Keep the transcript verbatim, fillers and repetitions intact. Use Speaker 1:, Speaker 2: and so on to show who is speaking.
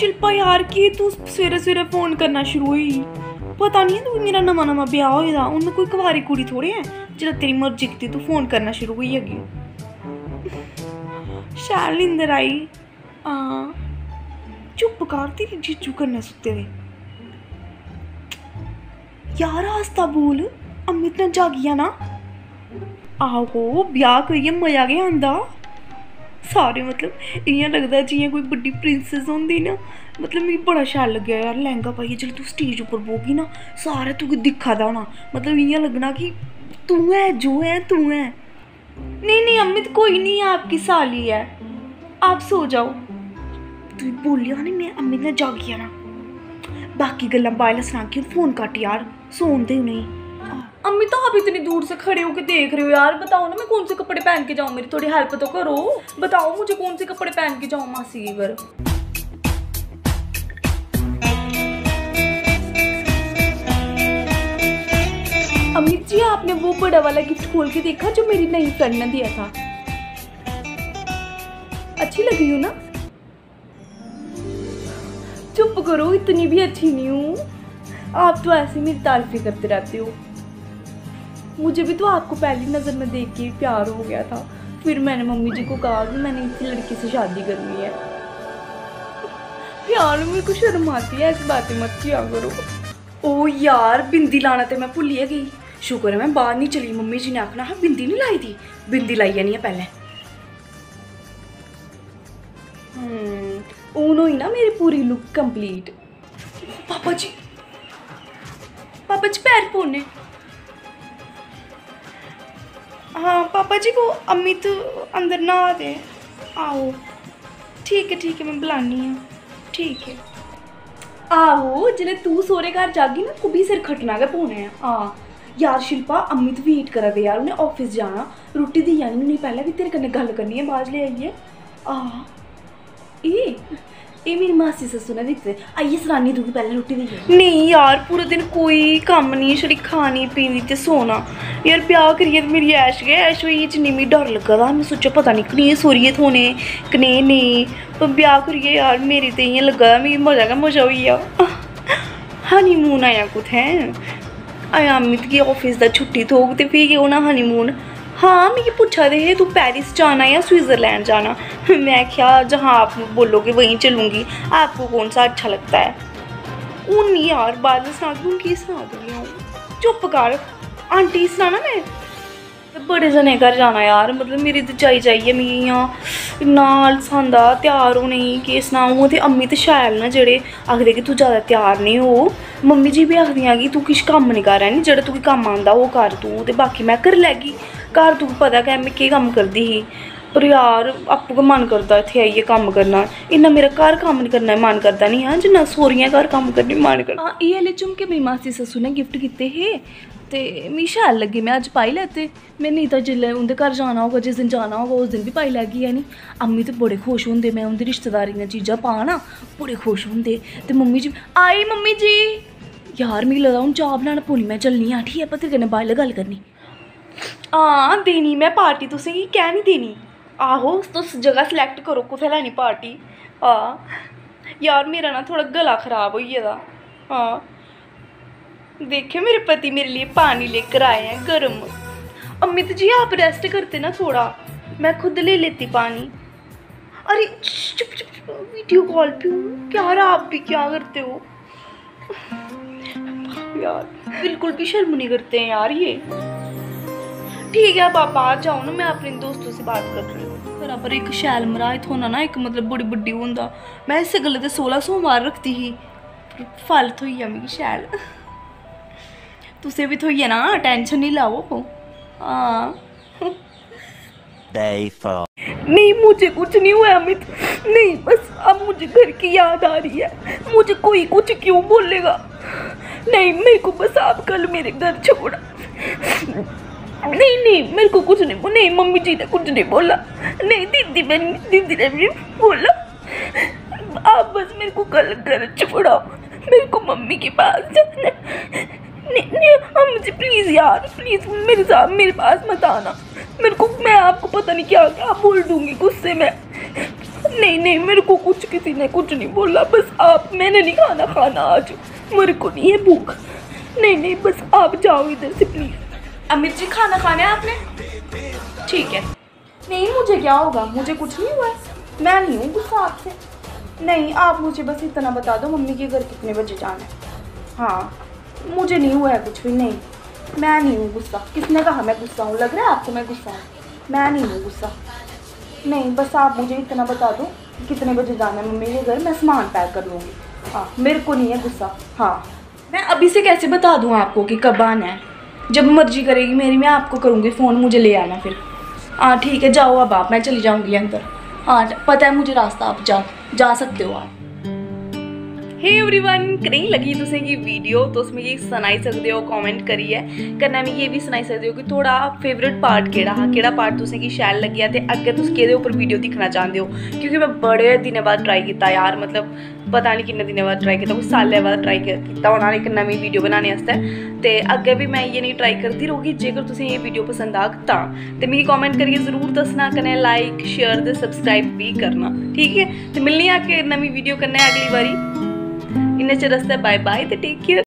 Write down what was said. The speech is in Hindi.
Speaker 1: शिल्पा यार कि तू सवेरे सवेरे फोन करना शुरू हुई, पता नहीं तू मेरा नवा नवा ब्याह होएदा, उन्हें कोई कुवारी कुड़ी थोड़े है जिल्लै तेरी मर्जी कीती तू फोन करना शुरू होई हैगी। शैल नींदर आई। हां चुप कर, तेरी जीजू कन्नै सुत्ते दे। यार आस्ता बोल, अमित ने जागिया ना। आहो ब्याह करियै मजा गै आंदा सारे, मतलब इ'यां लगदा जि'यां कोई बड्डी प्रिंसेस होंदी ना। मतलब मिगी बड़ा शैल लग्गेआ यार लैंगा पाइयै जिसलै तू स्टेज उप्पर बोगी ना, सारे तुगी दिक्खा दा होना, मतलब इ'यां लग्गना कि तू है जो है तू है। नहीं नहीं अमित कोई नहीं, आपकी साली है, आप सो जाओ। तू बोलिया नहीं मैं अमित ने जागिया ना, बाकी गल्लां बाद च सनागी, फोन कट यार, सोन दे उ'नेंगी। अम्मी तो आप इतनी दूर से खड़े होकर देख रहे हो यार, बताओ ना मैं कौन से कपड़े पहन के जाऊँ, मेरी थोड़ी हेल्प तो करो, बताओ मुझे कौन से कपड़े पहन के जाऊँ मासी के घर। अमित जी आपने वो बड़ा वाला गिफ्ट खोल के देखा जो मेरी नई फ्रेंड ने दिया था, अच्छी लगी हो ना? चुप करो, इतनी भी अच्छी नहीं हूँ, आप तो ऐसे मेरी तारीफ ही करते रहते हो। मुझे भी तो आपको पहली नज़र में देख के प्यार हो गया था, फिर मैंने मम्मी जी को कहा कि मैंने इसी लड़की से शादी करनी है। यार मेरे को शर्म आती है, ऐसी बातें मत किया करो। ओ यार बिंदी लाना तो मैं भुल ही गई, शुक्र है मैं बाहर नहीं चली, मम्मी जी ने आखना हाँ बिंदी नहीं लाई थी, बिंदी लाई जानी है पहले। हून हुई ना मेरी पूरी लुक कंप्लीट। पापा जी पापा जी पैर पौने। हाँ पापा जी वो अमित अंदर ना आ दे, आओ ठीक है ठीक है मैं बुलानी हूँ, ठीक है। आहो जिले तू सोरे घर जागी ना, तू भी सिर खटना गै पौने है। हाँ यार शिल्पा अमित वेट करा दे यार, उन्हें ऑफिस जाना, रुट्टी दी जानी उन्हें, पहले भी तेरे कन्नै गल करनी है, बाज ले आइए। आ ए ये मेरी मासी सस्सू ने दित्ते, आइए सनानी दूगी पहले रुट्टी दी। नहीं यार पूरे दिन कोई कम्म नहीं, छड़ी खानी पीनी ते सोना। यार ब्याह करियै मेरी ऐश गै ऐश होई, जिन्नी मिगी डर लग्गा दा, मैं सोचेआ पता नहीं कनेह् सोरिये थ्होने कनेह् नेईं, पर ब्याह करियै यार मेरी ते इ'यां लग्गा दा मिगी मजा गै मजा होई गेआ। हनीमून आया कुत्थें, आया अमित गी ऑफिस दा छुट्टी थ्होग ते फ्ही केह् होना हनीमून। हाँ मिगी पुच्छा दे हे तू पेरिस जाना या स्विट्ज़रलैंड जाना, मैं क्या जहाँ आप बोलोगे वहीं चलूँगी, आपको कौन सा अच्छा लगता है। हूँ नहीं यार बाद में सना दूँ की सना दूँगी हूँ, चुप कर आंटी सनाना मैं बड़े जने घर जाना यार, मतलब मेरी तो जाई जाइए मिगी इ'यां इन्ना आलस आंदा त्यार होने गी, केह् सनाऊं। ते अम्मी ते शैल न जेह्ड़े आखदे कि तू ज़्यादा त्यार नहीं हो, मम्मी जी भी आखदियां कि तू किश कम्म नहीं कर हैनी, जेह्ड़ा तुगी कम्म आंदा ओह् कर तू, ते बाकी मैं करी लैगी घर, तुगी पता गै मैं केह् कम्म करदी ही। पर यार आपूं गै मन करदा इत्थै आइयै कम्म करना, इन्ना मेरा घर कम्म करना मन करदा नहीं हाँ जिन्ना सौरियां घर कम्म करने मन करदा। हाँ एह् आह्ले झुमके मेरी मासी सस्सू ने गिफ्ट कीते हे ते मिगी शैल लगे, मैं अज्ज पाई लैते, मैं नहीं तो जिसलै उं'दे घर जाना होगा, जिस दिन जाना होगा उस दिन भी पाई लैगी है नी। अम्मी ते बड़े खुश होंदे, मैं उं'दी रिश्तेदारी दियां चीज़ां पां ना बड़े खुश होंदे। ते मम्मी जी आई मम्मी जी, यार मिगी लगदा हून चाह् बनाना पौनी, मैं चलनी आं ठीक ऐ, पर तेरे कन्नै बाद गल्ल करनी। हां देनी मैं पार्टी, तुसें गी कैं निं देनी। आहो तुस जगह सलैक्ट करो कुत्थै लैनी पार्टी। हां यार मेरा ना थोड़ा गला ख़राब होई गेदा। हाँ देखियो मेरे पति मेरे लिए पानी लेकर आए हैं गर्म। अमित जी आप रेस्ट करते ना थोड़ा, मैं खुद ले लेती पानी। अरे चुप चुप वीडियो कॉल पे हूँ, क्या आप भी क्या करते हो यार, बिल्कुल भी शर्म नहीं करते हैं यार ये। ठीक है आप आप आ जाओ ना, मैं अपने दोस्तों से बात कर रही हूँ। बराबर एक शैल मराज थोना ना, एक मतलब बड़ी बड्डी होंदा, मैं इस गल्ले ते सोलह सोमवार रखती ही, फल थ्होई गेआ मिगी शैल। तुसें भी थ्होई ना, टेंशन नहीं लाओ। हाँ नहीं मुझे कुछ नहीं हुआ अमित, नहीं बस अब मुझे घर की याद आ रही है, मुझे कोई कुछ क्यों बोलेगा। नहीं मेरे को बस आप कल मेरे घर छोड़ा। नहीं नहीं मेरे को कुछ नहीं, नहीं मम्मी जी ने कुछ नहीं बोला, नहीं दीदी बहन दीदी ने भी बोला, आप बस मेरे को कल घर छोड़ाओ, मेरे को मम्मी के पास जाना। नहीं नहीं हाँ मुझे प्लीज़ यार प्लीज़ मेरे साथ मेरे पास मत आना, मेरे को मैं आपको पता नहीं क्या क्या बोल दूँगी गुस्से में, नहीं नहीं, मेरे को कुछ किसी ने कुछ नहीं बोला, बस आप, मैंने नहीं खाना खाना आज, मेरे को नहीं है भूख। नहीं नहीं, बस आप जाओ इधर से प्लीज़। अमित जी खाना खाना है आपने? ठीक है। नहीं मुझे क्या होगा, मुझे कुछ नहीं हुआ है, मैं नहीं हूँ गुस्सा आपसे। नहीं आप मुझे बस इतना बता दो मम्मी के घर कितने बजे जाना है। हाँ मुझे नहीं हुआ है कुछ भी, नहीं मैं नहीं हूँ गुस्सा। किसने कहा मैं गुस्सा हूँ? लग रहा है आपको मैं गुस्सा हूँ? मैं नहीं हूँ गुस्सा। नहीं बस आप मुझे इतना बता दो कि कितने बजे जाना है मम्मी के घर, मैं सामान पैक कर लूँगी। हाँ मेरे को नहीं है गुस्सा। हाँ मैं अभी से कैसे बता दूँ आपको कि कब आना है? जब मर्जी करेगी मेरी, मैं आपको करूँगी फ़ोन, मुझे ले आना फिर। हाँ ठीक है, जाओ अब आप, मैं चली जाऊँगी अंदर। हाँ पता है मुझे रास्ता, आप जा जा सकते हो आप। हे एवरीवन, कनेही लगी तुसें गी वीडियो? तुस मिगी सनाई सकदे हो, कमेंट करियै। कन्नै मिगी एह् बी सनाई सकदे हो कि थोड़ा फेवरेट पार्ट केह्ड़ा हा, केह्ड़ा पार्ट तुसें गी शैल लग्गेआ ते अग्गें तुस केह्दे उप्पर वीडियो दिक्खना चांह्दे हो। क्योंकि मैं बड़े दिनें बाद ट्राई कीता यार, मतलब पता नहीं किन्ने दिनें बाद ट्राई कीता, कुछ साल्लें बाद ट्राई कीता होना इक नमीं वीडियो बनाने आस्तै। ते अग्गें भी मैं इ'यै नेही ट्राई करदी रौह्गी। जेकर तुसें एह् वीडियो पसंद आग तां ते मिगी कमेंट करियै ज़रूर दस्सना, कन्नै लाइक शेयर ते सब्सक्राइब भी करना, ठीक है? ते मिलनी आं इक नमीं वीडियो कन्नै अगली बारी। इन्ने चिर आस्तै बाय बाय ते टेक केयर।